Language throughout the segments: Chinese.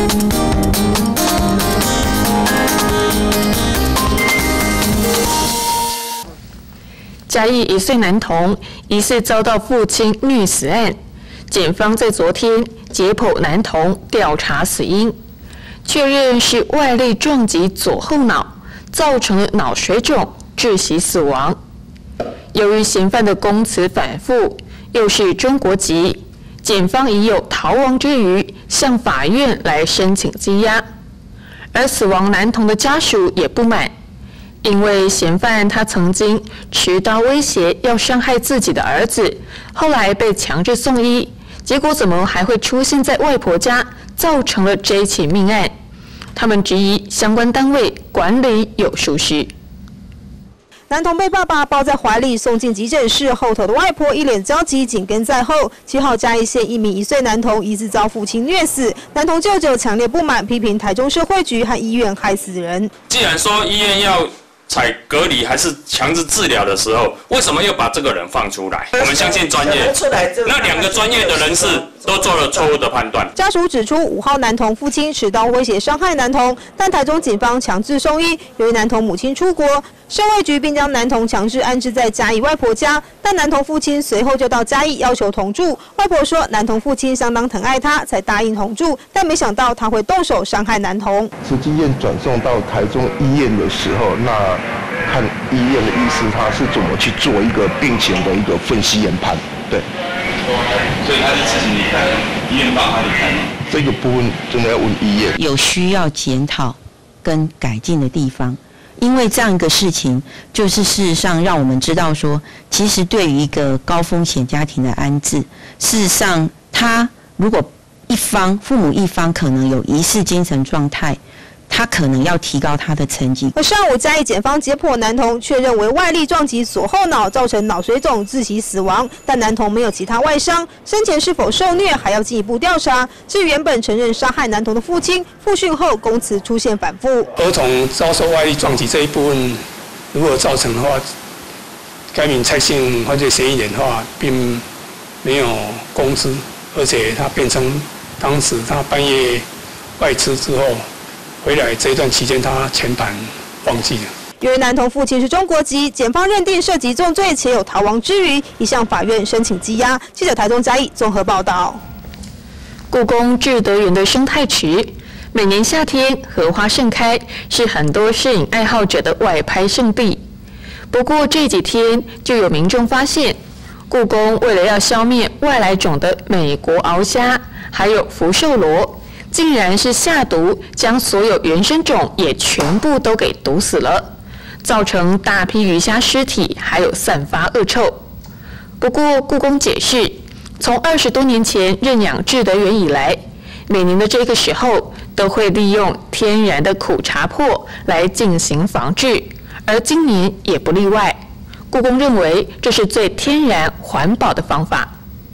嘉义1岁男童疑似遭到父亲虐死案，检方在昨天解剖男童调查死因，确认是外力撞击左后脑，造成了脑水肿，窒息死亡。由于嫌犯的供词反复，又是中国籍，检方已有逃亡之余，向法院来申请羁押。而死亡男童的家属也不满。因为嫌犯他曾经持刀威胁要伤害自己的儿子，后来被强制送医，结果怎么还会出现在外婆家，造成了这一起命案。他们质疑相关单位管理有疏失。 男童被爸爸抱在怀里送进急诊室，后头的外婆一脸焦急，紧跟在后。7号嘉义县一名1岁男童疑似遭父亲虐死，男童舅舅强烈不满，批评台中社会局和医院害死人。 既然说医院要采隔离还是强制治疗的时候，为什么又把这个人放出来？我们相信专业，那2个专业的人士都做了错误的判断。 家属指出，5号男童父亲持刀威胁伤害男童，但台中警方强制送医。由于男童母亲出国，社会局并将男童强制安置在嘉义外婆家，但男童父亲随后就到嘉义要求同住。外婆说，男童父亲相当疼爱他，才答应同住，但没想到他会动手伤害男童。 慈济院转送到台中医院的时候，那看医院的医师他是怎么去做一个病情的一个分析研判，对。 所以他是自己离开，医院帮他离开吗？ 这个部分真的要问医院。 有需要检讨跟改进的地方，因为这样一个事情，就是事实上让我们知道说，其实对于一个高风险家庭的安置，事实上他如果父母一方可能有疑似精神状态，他可能要提高他的成绩。 而上午嘉义检方解剖男童，确认为外力撞击左后脑，造成脑水肿窒息死亡，但男童没有其他外伤，生前是否受虐还要进一步调查。至于原本承认杀害男童的父亲，复讯后供词出现反复。 儿童遭受外力撞击这一部分，如果造成的话，该名蔡姓犯罪嫌疑人的话，并没有供词，而且他辩称当时他半夜外出之后。回来这一段期间，他全盘忘记了。 由于男童父亲是中国籍，检方认定涉及重罪且有逃亡之余，已向法院申请羁押。记者台中嘉义综合报道。 故宫智德园的生态池，每年夏天荷花盛开，是很多摄影爱好者的外拍圣地。不过这几天就有民众发现，故宫为了要消灭外来种的美国鳌虾，还有福寿螺。竟然是下毒，将所有原生种也全部都给毒死了，造成大批鱼虾尸体，还有散发恶臭。不过故宫解释，从20多年前认养智德园以来，每年的这个时候都会利用天然的苦茶粕来进行防治，而今年也不例外。故宫认为这是最天然环保的方法。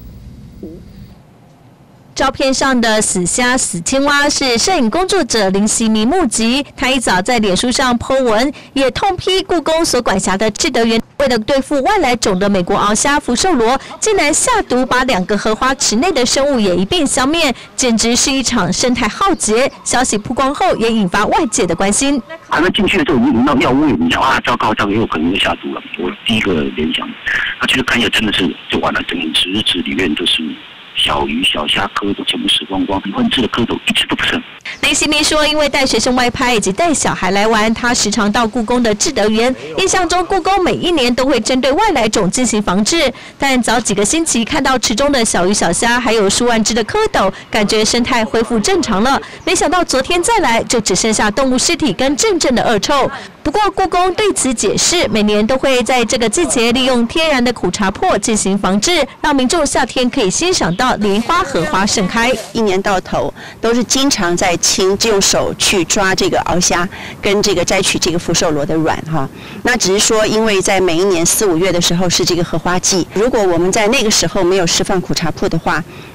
照片上的死虾、死青蛙是摄影工作者林希明目击。他一早在脸书上 po 文，也痛批故宫所管辖的智德园为了对付外来种的美国鳌虾、福寿螺，竟然下毒把2个荷花池内的生物也一并消灭，简直是一场生态浩劫。消息曝光后，也引发外界的关心。 还没进去的时候，已经闻到药味，你讲啊，糟糕，这个有可能会下毒了。我第一个联想，其实看起来真的是就完了，整个池子里面都是。小鱼、小虾蝌蚪全部死光光，混制的蝌蚪一只都不剩。 林希明说，因为带学生外拍以及带小孩来玩，他时常到故宫的智德园。印象中，故宫每一年都会针对外来种进行防治，但早几个星期看到池中的小鱼、小虾，还有数万只的蝌蚪，感觉生态恢复正常了。没想到昨天再来，就只剩下动物尸体跟阵阵的恶臭。不过，故宫对此解释，每年都会在这个季节利用天然的苦茶粕进行防治，让民众夏天可以欣赏到莲花、荷花盛开。 一年到头都是经常在用手去抓这个鳌虾，跟这个摘取这个福寿螺的卵哈。那只是说，因为在每一年4、5月的时候是这个荷花季，如果我们在那个时候没有释放苦茶粕的话，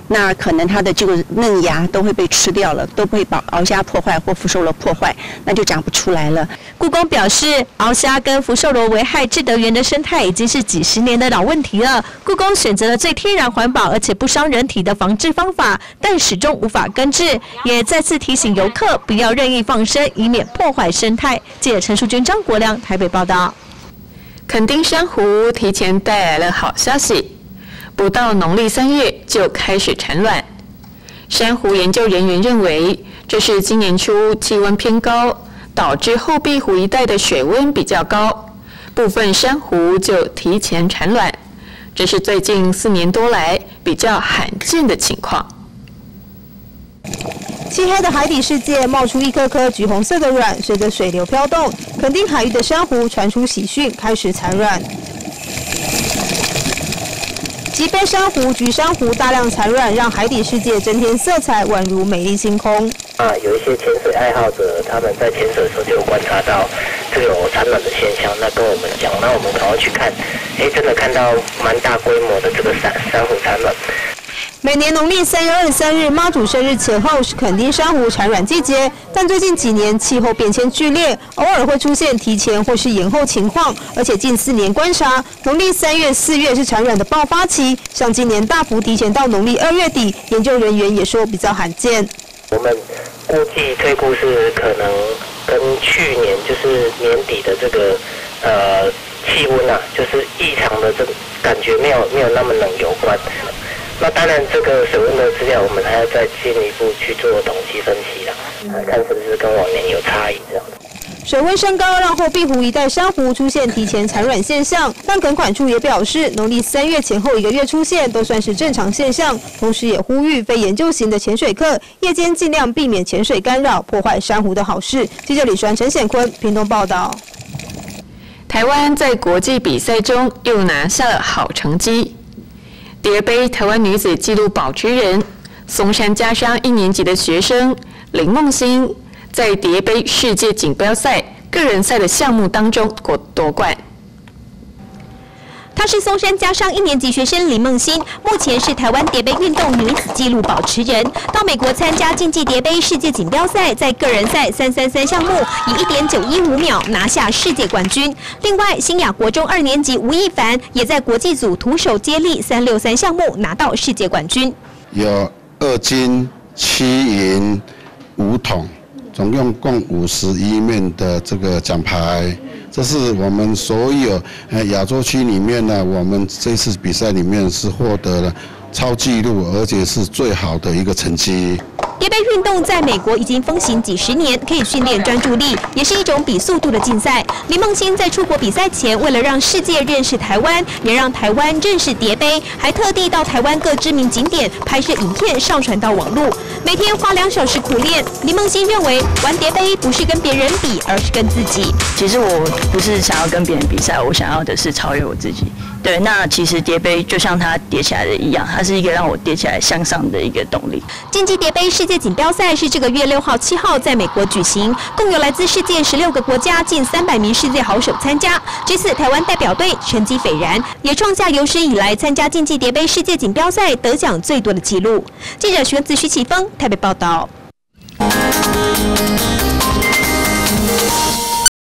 那可能它的这个嫩芽都会被吃掉了，都被把鳌虾破坏或福寿螺破坏，那就长不出来了。 故宫表示，鳌虾跟福寿螺危害志德园的生态已经是几十年的老问题了。故宫选择了最天然环保而且不伤人体的防治方法，但始终无法根治，也再次提醒游客不要任意放生，以免破坏生态。记者陈淑君、张国亮台北报道。 垦丁珊瑚提前带来了好消息，不到农历3月就开始产卵。珊瑚研究人员认为，这是今年初气温偏高，导致后壁湖一带的水温比较高，部分珊瑚就提前产卵，这是最近4年多来比较罕见的情况。 漆黑的海底世界冒出一颗颗橘红色的卵，随着水流飘动，垦丁海域的珊瑚传出喜讯，开始产卵。极杯珊瑚、橘珊瑚大量产卵，让海底世界增添色彩，宛如美丽星空。 有一些潜水爱好者，他们在潜水的时候就观察到这个有产卵的现象，那跟我们讲，那我们赶快去看，真的看到蛮大规模的这个珊瑚产卵。 每年农历3月23日妈祖生日前后是垦丁珊瑚产卵季节，但最近几年气候变迁剧烈，偶尔会出现提前或是延后情况，而且近4年观察，农历3月、4月是产卵的爆发期，像今年大幅提前到农历2月底，研究人员也说比较罕见。 我们推估是可能跟去年就是年底的这个气温啊，就是异常的这个感觉没有那么冷有关。那当然，这个水温的资料我们还要再进一步去做统计分析啦，看是不是跟往年有差异这样子。 水温升高让后壁湖一带珊瑚出现提前产卵现象，但垦管处也表示，农历3月前后1个月出现都算是正常现象，同时也呼吁非研究型的潜水客夜间尽量避免潜水干扰，破坏珊瑚的好事。记者李传、陈显坤屏东报道。 台湾在国际比赛中又拿下了好成绩。蝶杯台湾女子纪录保持人松山家商1年级的学生林梦欣，在蝶杯世界锦标赛个人赛的项目当中夺冠。 她是松山家商1年级学生林梦欣，目前是台湾蝶杯运动女子纪录保持人。到美国参加竞技蝶杯世界锦标赛，在个人赛333项目以1.915秒拿下世界冠军。另外，新亚国中2年级吴亦凡也在国际组徒手接力363项目拿到世界冠军。 有2金、7银、5铜，总共51面的这个奖牌。这是我们所有亚洲区里面呢，我们这次比赛里面是获得了超纪录，而且是最好的一个成绩。 蝶杯运动在美国已经风行几10年，可以训练专注力，也是一种比速度的竞赛。林梦欣在出国比赛前，为了让世界认识台湾，也让台湾认识蝶杯，还特地到台湾各知名景点拍摄影片上传到网络，每天花2小时苦练。林梦欣认为，玩蝶杯不是跟别人比，而是跟自己。 其实我不是想要跟别人比赛，我想要的是超越我自己。对，那其实蝶杯就像它叠起来的一样，它是一个让我叠起来向上的一个动力。 竞技蝶杯世界锦标赛是这个月6号、7号在美国举行，共有来自世界16个国家近300名世界好手参加。这次台湾代表队成绩斐然，也创下有史以来参加竞技蝶杯世界锦标赛得奖最多的纪录。记者徐子徐启峰台北报道。